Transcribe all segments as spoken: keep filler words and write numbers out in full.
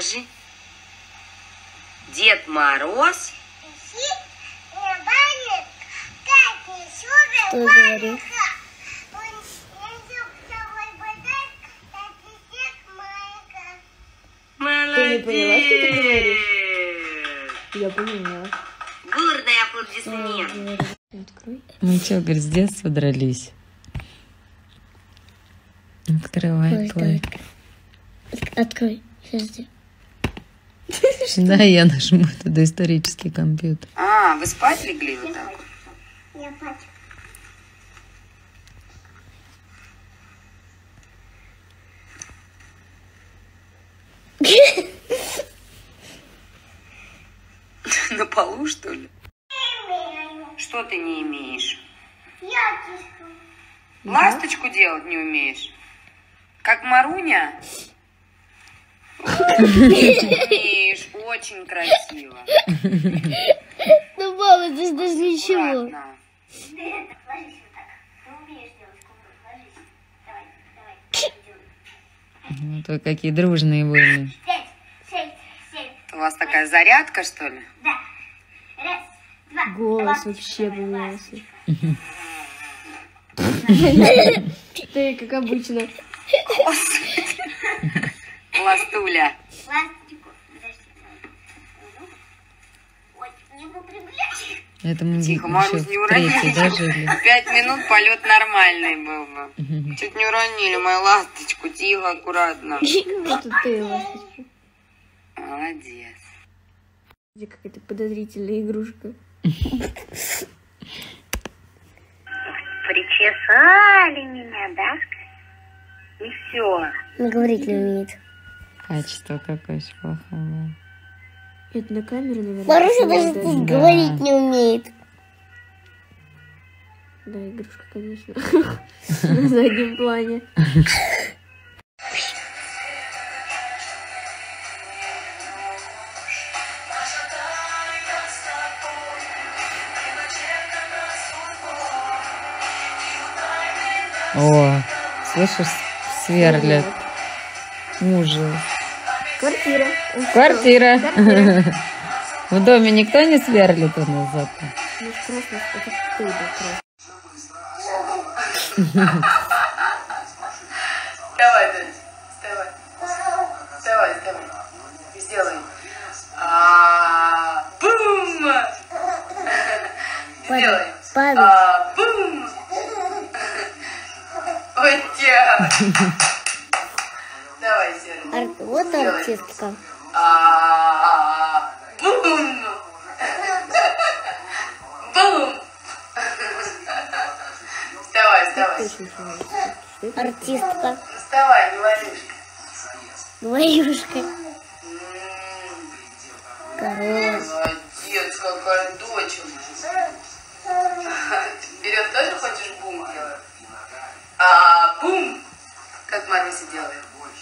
Скажи. Дед Мороз. Что говорит? Молодец. Ты не поняла, что ты говоришь? Я поняла. Бурные аплодисменты. Открой. Мы что, говорит, с детства дрались? Открывай, Ой, плей. От- Открой. Подожди. Да, я нажму туда исторический компьютер. А, вы спать легли вот так? Я пать. На полу, что ли? Что ты не имеешь? Ласточку делать не умеешь? Как Маруня? Умеешь, очень красиво. Ну, мама, ты же даже ничего. Аккуратно. Вот вы какие дружные были. У вас такая зарядка, что ли? Голос вообще поменялся. Ты, как обычно. Ластуля. Это мы Тихо, еще Марусь, в не урони. третьей, да, жили? Пять минут полет нормальный был бы. Чуть не уронили мою ласточку. Тихо, аккуратно. Вот ты, ласточка. Молодец. Какая-то подозрительная игрушка. Причесали меня, да? И все. Он говорить не умеет. Качество какое же плохое. Это на камеру, наверное. Маруся даже Да. тут Да. говорить не умеет. Да, игрушка, конечно. На заднем плане. О, слышишь, сверлят. Ужас. Квартира. Квартира. Квартира. В доме никто не сверлит у нас зато. Ну, красный, это ты, да, красный. Давай, Дэнни, вставай. Вставай, вставай. Сделай. А, бум! Сделай. Падай. А, бум! Вот так. Давай, Серый. Ар- Вот Сделай. артистка. А, бум! Бум! Вставай, вставай. Артистка. Вставай, говоришь. Говорюшка. М, Корова. Молодец, какая дочь. Ты вперед тоже хочешь бум делать? А, бум! Как Маруся делает.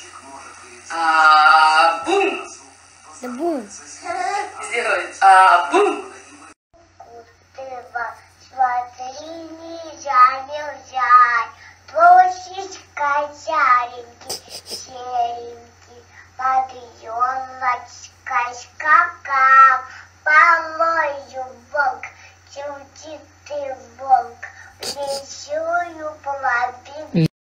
А, бум! Да бум. Сделает. А, бум! Смотри, нельзя, нельзя. Площадь козяренький, серенький, под елочкой скакал. Полою волк, чудит ты волк, в лесную половину.